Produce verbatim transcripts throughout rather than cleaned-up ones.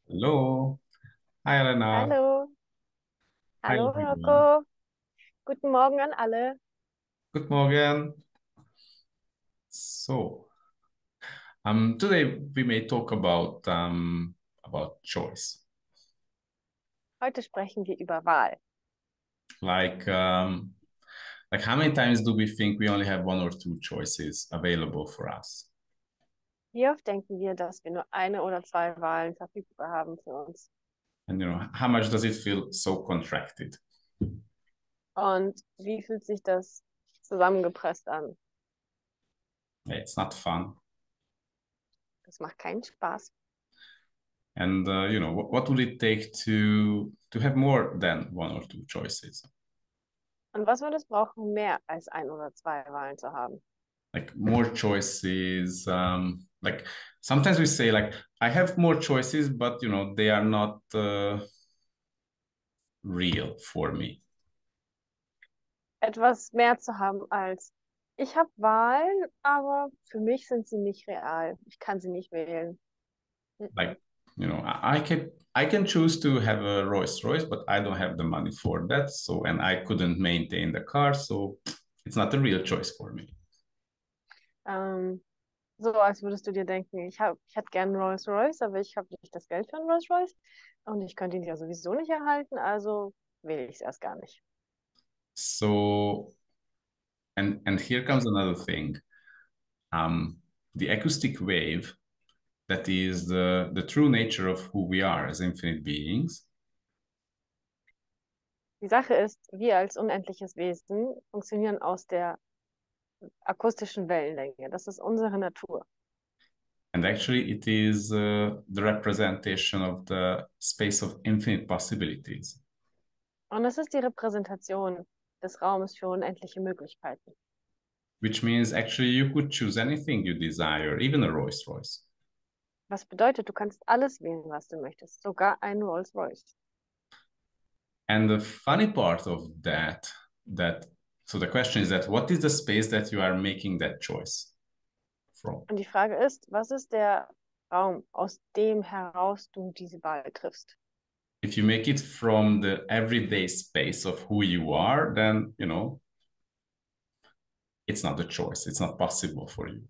Hallo. Hi, Elena. Hallo, Hi, hallo everyone. Joko. Guten Morgen an alle. Good morning. So, um, today we may talk about um, about choice. Heute sprechen wir über Wahl. Like, um, like how many times do we think we only have one or two choices available for us? Wie oft denken wir, dass wir nur eine oder zwei Wahlen verfügbar haben für uns? And you know, how much does it feel so contracted? Und wie fühlt sich das zusammengepresst an? Yeah, it's not fun. Das macht keinen Spaß. And uh, you know, what, what would it take to to have more than one or two choices? Und was würde es brauchen, um mehr als ein oder zwei Wahlen zu haben? Like more choices, um like sometimes we say like I have more choices, but you know they are not uh, real for me. Etwas mehr zu haben als ich habe Wahlen, aber für mich sind sie nicht real. Ich kann sie nicht wählen. Mhm. Like, you know, i, I can i can choose to have a Rolls Royce, but I don't have the money for that, so and I couldn't maintain the car, so it's not a real choice for me. Ähm, So, als würdest du dir denken, ich hab, ich hätte gerne einen Rolls-Royce, aber ich habe nicht das Geld für einen Rolls-Royce und ich könnte ihn ja sowieso nicht erhalten, also wähle ich es erst gar nicht. So, and and here comes another thing. um the acoustic wave, that is the the true nature of who we are as infinite beings. Die Sache ist, wir als unendliches Wesen funktionieren aus der akustischen Wellenlänge. Das ist unsere Natur. And actually, it is uh, the representation of the space of infinite possibilities, Und das ist die Repräsentation des Raumes für unendliche Möglichkeiten. which means actually you could choose anything you desire, even a Rolls Royce. Was bedeutet, du kannst alles wählen, was du möchtest, sogar einen Rolls-Royce. And the funny part of that, that so the question is that what is the space that you are making that choice from? Und die Frage ist, was ist der Raum, aus dem heraus du diese Wahl triffst? If you make it from the everyday space of who you are, then you know it's not a choice. It's not possible for you.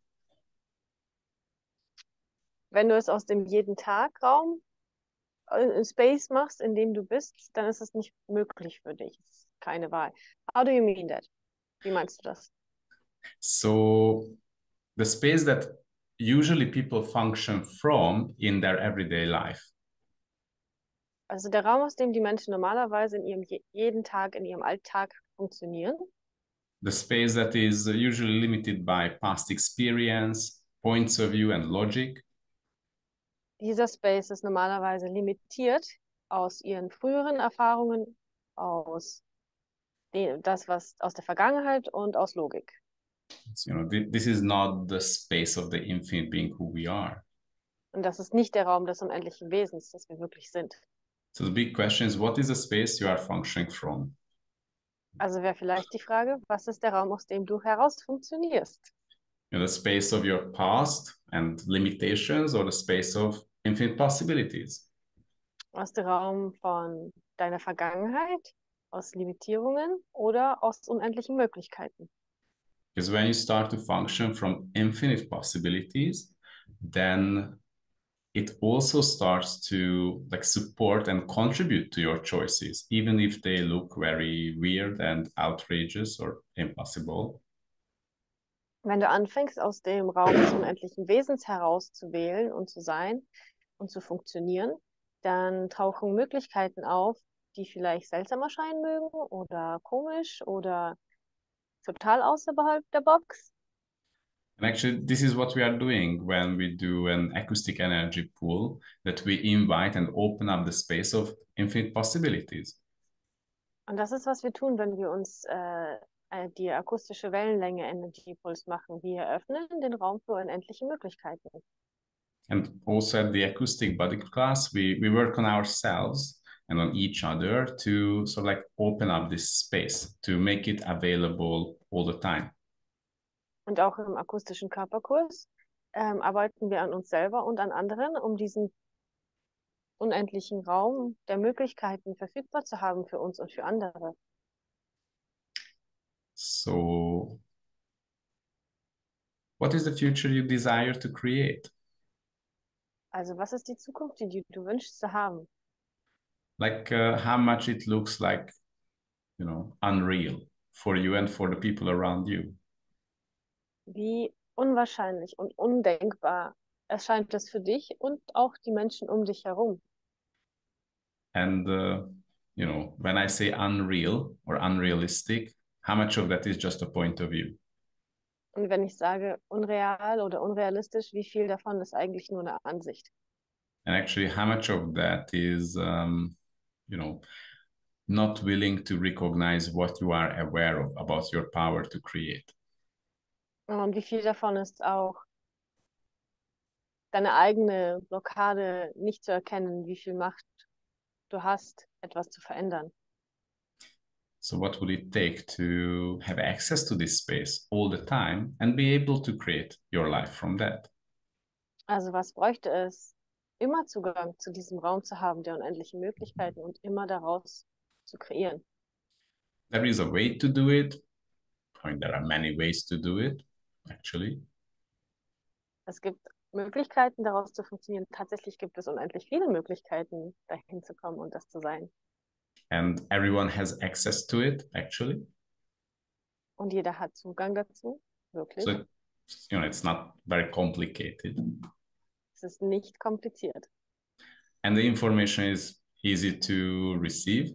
Wenn du es aus dem jeden Tag Raum, äh, Space machst, in dem du bist, dann ist es nicht möglich für dich. Es ist keine Wahl. How do you mean that? Wie meinst du das? So the space that usually people function from in their everyday life. Also der Raum, aus dem die Menschen normalerweise in ihrem je jeden Tag, in ihrem Alltag funktionieren, The space that is usually limited by past experience, points of view, and logic. dieser Space ist normalerweise limitiert aus ihren früheren Erfahrungen, aus dem, das, was aus der Vergangenheit und aus Logik. So, you know, th this is not the space of the infinite being who we are. Und das ist nicht der Raum des unendlichen Wesens, das wir wirklich sind. So the big question is, what is the space you are functioning from? Also wäre vielleicht die Frage, was ist der Raum, aus dem du heraus funktionierst? You know, the space of your past and limitations, or the space of infinite possibilities? Aus dem Raum von deiner Vergangenheit, aus Limitierungen oder aus unendlichen Möglichkeiten? Because when you start to function from infinite possibilities, then it also starts to like support and contribute to your choices, even if they look very weird and outrageous or impossible. Wenn du anfängst, aus dem Raum des unendlichen Wesens heraus zu wählen und zu sein und zu funktionieren, dann tauchen Möglichkeiten auf, die vielleicht seltsam erscheinen mögen oder komisch oder total außerhalb der Box. And actually, this is what we are doing when we do an acoustic energy pool, that we invite and open up the space of infinite possibilities. Und das ist, was wir tun, wenn wir uns äh, äh, die akustische Wellenlänge Energy Pulse machen. Wir eröffnen den Raum für unendliche Möglichkeiten. And also at the acoustic body class, we, we work on ourselves and on each other to sort of like open up this space, to make it available all the time. Und auch im akustischen Körperkurs ähm, arbeiten wir an uns selber und an anderen, um diesen unendlichen Raum der Möglichkeiten verfügbar zu haben für uns und für andere. So, what is the future you desire to create? Also was ist die Zukunft, die du, du wünschst zu haben? Like uh, how much it looks like, you know, unreal for you and for the people around you. Wie unwahrscheinlich und undenkbar erscheint es für dich und auch die Menschen um dich herum? And, uh, you know, when I say unreal or unrealistic, how much of that is just a point of view? Und wenn ich sage unreal oder unrealistisch, wie viel davon ist eigentlich nur eine Ansicht? And actually, how much of that is, um, you know, not willing to recognize what you are aware of about your power to create? Und wie viel davon ist auch deine eigene Blockade, nicht zu erkennen, wie viel Macht du hast, etwas zu verändern? So, what would it take to have access to this space all the time and be able to create your life from that? Also was bräuchte es, immer Zugang zu diesem Raum zu haben, der unendlichen Möglichkeiten und immer daraus zu kreieren? There is a way to do it. I mean, there are many ways to do it, actually. Es gibt Möglichkeiten, daraus zu funktionieren. Tatsächlich gibt es unendlich viele Möglichkeiten, dahin zu kommen und das zu sein. And everyone has access to it, actually. Und jeder hat Zugang dazu, wirklich. So, you know, it's not very complicated. Es ist nicht kompliziert. And the information is easy to receive.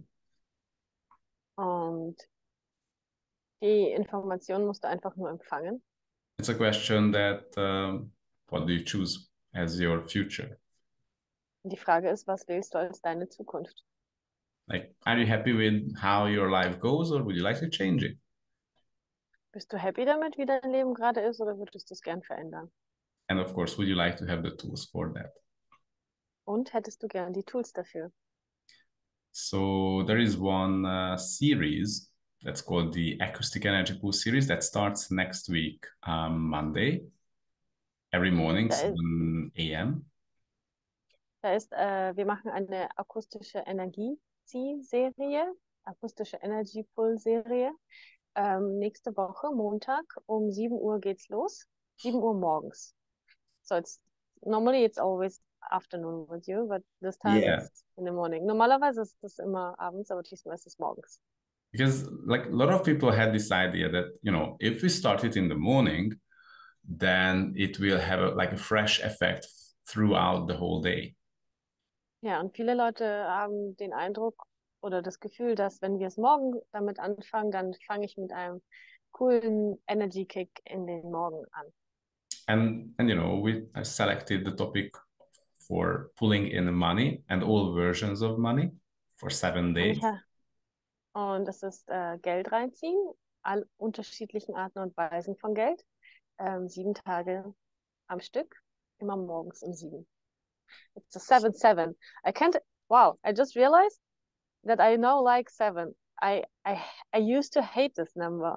Und die Information musst du einfach nur empfangen. It's a question that, um, what do you choose as your future? Und die Frage ist, was wählst du als deine Zukunft? Like, are you happy with how your life goes, or would you like to change it? Bist du happy damit, wie dein Leben gerade ist, oder würdest du es gern verändern? And of course, would you like to have the tools for that? Und hättest du gern die Tools dafür? So there is one uh, series that's called the Acoustic Energy Pool series that starts next week, um, Monday, every morning, Da ist, seven a m. da ist äh, wir machen eine akustische Energie-Serie, akustische Energy Pull-Serie. Ähm, nächste Woche, Montag, um sieben Uhr geht's los. sieben Uhr morgens. So it's normally it's always afternoon with you, but this time Yeah, it's in the morning. Normalerweise ist es immer abends, aber diesmal ist es morgens. because like a lot of people had this idea that, you know, if we start it in the morning, then it will have a, like a fresh effect throughout the whole day. Ja, und viele Leute haben den Eindruck oder das Gefühl, dass wenn wir es morgen damit anfangen, dann fange ich mit einem coolen Energy Kick in den Morgen an. And and you know, we I selected the topic for pulling in money and all versions of money for seven Und ich days. ha- und das ist äh, Geld reinziehen, all unterschiedlichen Arten und Weisen von Geld, ähm, sieben Tage am Stück, immer morgens um sieben. It's a seven seven. I can't. Wow! I just realized that I now like seven. I I I used to hate this number.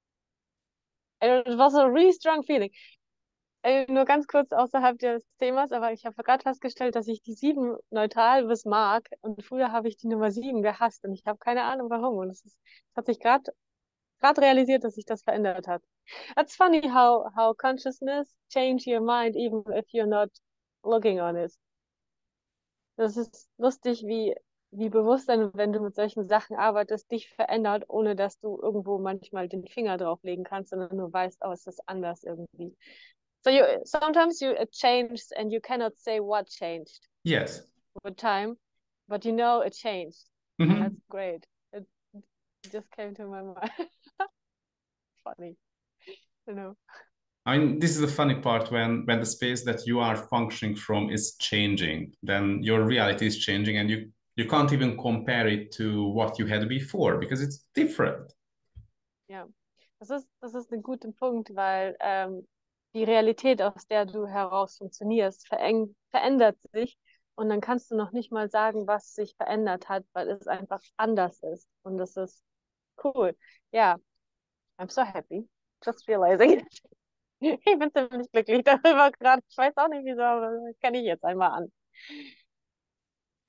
It was a really strong feeling. Äh, nur ganz kurz außerhalb des Themas, aber ich habe gerade festgestellt, dass ich die sieben neutral bis mag und früher habe ich die Nummer sieben gehasst und ich habe keine Ahnung warum und es ist, es hat sich gerade gerade realisiert, dass sich das verändert hat. That's funny how how consciousness change your mind even if you're not looking on it. Das ist lustig, wie wie Bewusstsein, wenn du mit solchen Sachen arbeitest, dich verändert, ohne dass du irgendwo manchmal den Finger drauflegen kannst, sondern nur weißt, oh, es ist anders irgendwie. So you sometimes you it changed and you cannot say what changed Yes. with time, but you know it changed. And Mhm. that's great. It just came to my mind. Funny, you know. I mean, this is the funny part when when the space that you are functioning from is changing, then your reality is changing, and you you can't even compare it to what you had before because it's different. Ja, das ist, das ist ein guter Punkt, weil ähm, die Realität, aus der du heraus funktionierst, vereng verändert sich und dann kannst du noch nicht mal sagen, was sich verändert hat, weil es einfach anders ist und das ist cool. Ja, I'm so happy. Just realizing it. Ich bin ziemlich glücklich darüber gerade. Ich weiß auch nicht wieso, aber das kann ich jetzt einmal an.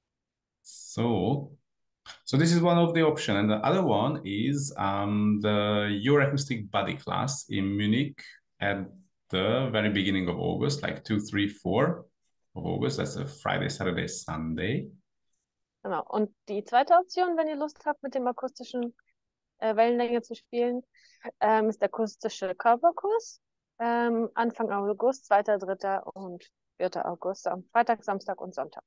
So, so this is one of the option, and the other one is um, the Your Acoustic Body class in Munich at the very beginning of August, like two, three, four of August. That's a Friday, Saturday, Sunday. Genau. Und die zweite Option, wenn ihr Lust habt, mit dem akustischen äh, Wellenlänge zu spielen, ähm, ist der akustische Körperkurs. Ähm, Anfang August, zweiter, dritter und vierter August, am Freitag, Samstag und Sonntag.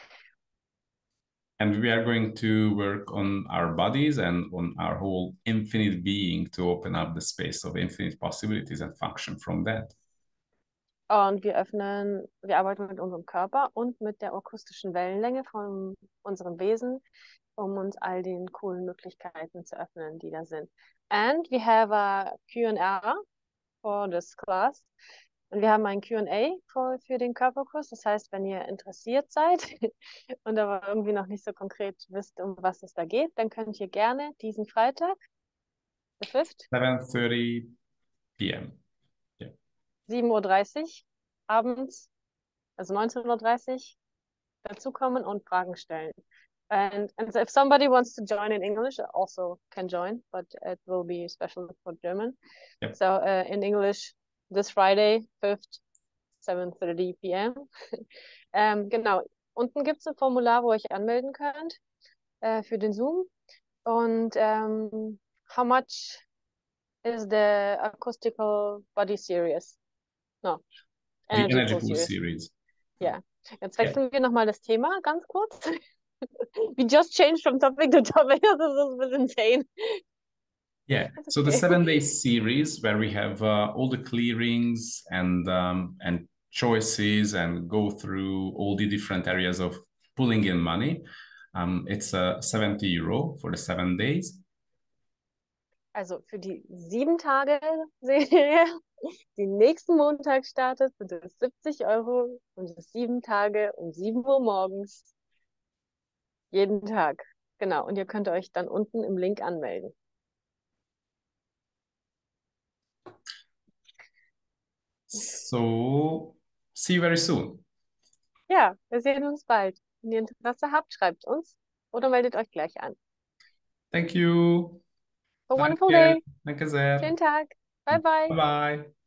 And we are going to work on our bodies and on our whole infinite being to open up the space of infinite possibilities and function from that. Und wir öffnen, wir arbeiten mit unserem Körper und mit der akustischen Wellenlänge von unserem Wesen, um uns all den coolen Möglichkeiten zu öffnen, die da sind. And we have a Q and A for this class. Und wir haben ein Q and A für, für den Körperkurs. Das heißt, wenn ihr interessiert seid und aber irgendwie noch nicht so konkret wisst, um was es da geht, dann könnt ihr gerne diesen Freitag, the fifth, seven thirty p m Yeah. sieben Uhr dreißig abends, also neunzehn Uhr dreißig, dazukommen und Fragen stellen. And, and if somebody wants to join in English, also can join, but it will be special for German. Yep. So uh, in English, this Friday, fifth, seven thirty p m ähm, genau, unten gibt es ein Formular, wo ihr euch anmelden könnt äh, für den Zoom. Und ähm, how much is the acoustical body series? No, The Energy Energy Pool Pool series. series. Ja, jetzt Yeah. wechseln wir nochmal das Thema ganz kurz. We just changed from topic to topic. This is a bit insane. Yeah. That's So the okay. seven day series where we have uh, all the clearings and um, and choices and go through all the different areas of pulling in money. Um, it's uh, seventy euro for the seven days. Also für die sieben Tage Serie, die nächsten Montag startet, sind es siebzig Euro und es ist sieben Tage um sieben Uhr morgens. Jeden Tag. Genau. Und ihr könnt euch dann unten im Link anmelden. So see you very soon. Ja, wir sehen uns bald. Wenn ihr Interesse habt, schreibt uns oder meldet euch gleich an. Thank you. Have a wonderful Danke. day. Danke sehr. Schönen Tag. Bye bye. Bye bye.